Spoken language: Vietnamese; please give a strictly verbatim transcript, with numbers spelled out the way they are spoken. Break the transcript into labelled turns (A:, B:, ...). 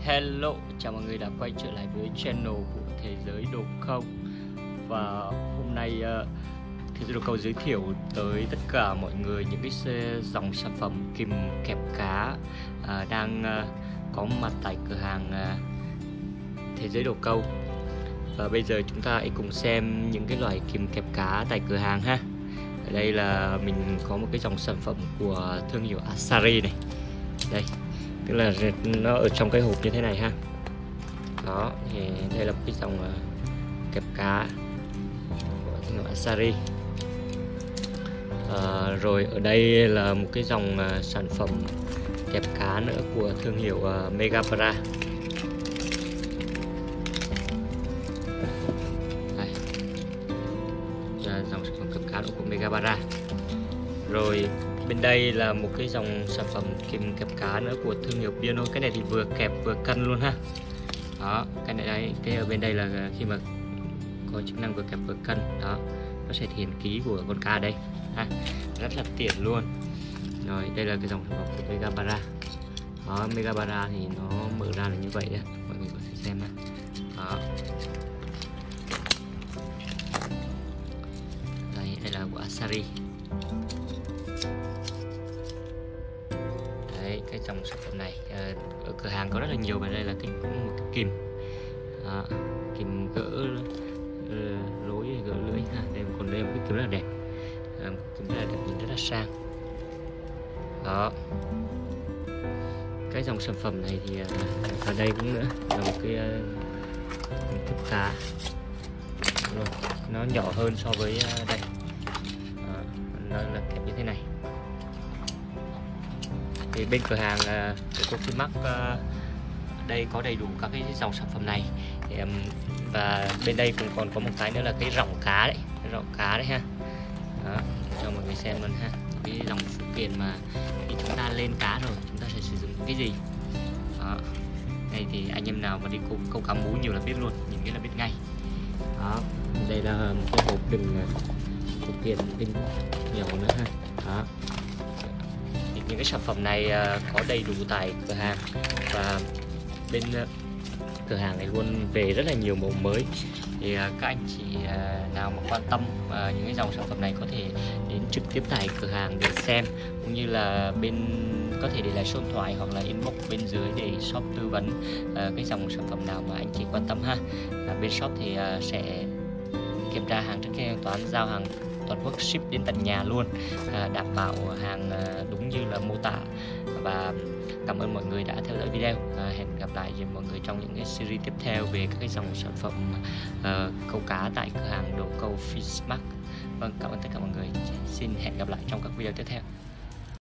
A: Hello, chào mọi người đã quay trở lại với channel của Thế Giới Đồ Câu. Và hôm nay uh, Thế Giới Đồ Câu giới thiệu tới tất cả mọi người những cái dòng sản phẩm kìm kẹp cá uh, đang uh, có mặt tại cửa hàng uh, Thế Giới Đồ Câu. Và bây giờ chúng ta hãy cùng xem những cái loại kìm kẹp cá tại cửa hàng ha. Ở đây là mình có một cái dòng sản phẩm của thương hiệu Asari này. Đây, tức là nó ở trong cái hộp như thế này ha. Đó, thì đây là một cái dòng uh, kẹp cá của thương hiệu Asari. Uh, rồi ở đây là một cái dòng uh, sản phẩm kẹp cá nữa của thương hiệu uh, Megabra. Đây là dòng sản phẩm kẹp cá nữa của Megabra. Rồi bên đây là một cái dòng sản phẩm kìm kẹp cá nữa của thương hiệu Piano. Cái này thì vừa kẹp vừa cân luôn ha. Đó, cái này đây, cái ở bên đây là khi mà có chức năng vừa kẹp vừa cân. Đó, nó sẽ thể hiện ký của con cá đây ha, rất là tiện luôn. Rồi đây là cái dòng sản phẩm của Megabra. Đó, Megabra thì nó mở ra là như vậy đấy, mọi người có thể xem ha. Đó. Đây, đây là của Asari. Đấy, cái dòng sản phẩm này ở cửa hàng có rất là nhiều, và đây là cái cũng một cái kìm à, kìm gỡ uh, lối gỡ lưỡi ha. Đây còn đây một cái kìm rất là đẹp, à, một kìm rất là đẹp, nhìn rất là sang. Đó, cái dòng sản phẩm này thì uh, ở đây cũng nữa là một cái uh, kẹp cá rồi, nó nhỏ hơn so với uh, đây, à, nó là kẹp như thế này. Thì bên cửa hàng uh, của Cofimax uh, đây có đầy đủ các cái dòng sản phẩm này. Thì, um, và bên đây cũng còn có một cái nữa là cái rọng cá đấy, cái rọng cá đấy ha. Đó, cho mọi người xem luôn ha, cái dòng phụ kiện mà khi chúng ta lên cá rồi chúng ta sẽ sử dụng cái gì. Đó, đây thì anh em nào mà đi câu, câu cá mú nhiều là biết luôn, nhìn cái là biết ngay. Đó, đây là một cái hộp đựng phụ kiện bên nhỏ nữa ha. Đó, những cái sản phẩm này uh, có đầy đủ tại cửa hàng, và bên uh, cửa hàng này luôn về rất là nhiều mẫu mới. Thì uh, các anh chị uh, nào mà quan tâm uh, những cái dòng sản phẩm này có thể đến trực tiếp tại cửa hàng để xem, cũng như là bên có thể để lại số điện thoại hoặc là inbox bên dưới để shop tư vấn uh, cái dòng sản phẩm nào mà anh chị quan tâm ha. Uh, bên shop thì uh, sẽ kiểm tra hàng trước khi thanh toán, giao hàng toàn quốc, ship đến tận nhà luôn, à, đảm bảo hàng à, đúng như là mô tả. Và cảm ơn mọi người đã theo dõi video. À, hẹn gặp lại mọi người trong những cái series tiếp theo về các cái dòng sản phẩm à, câu cá tại cửa hàng đồ câu Fishmark. Vâng, cảm ơn tất cả mọi người. Xin hẹn gặp lại trong các video tiếp theo.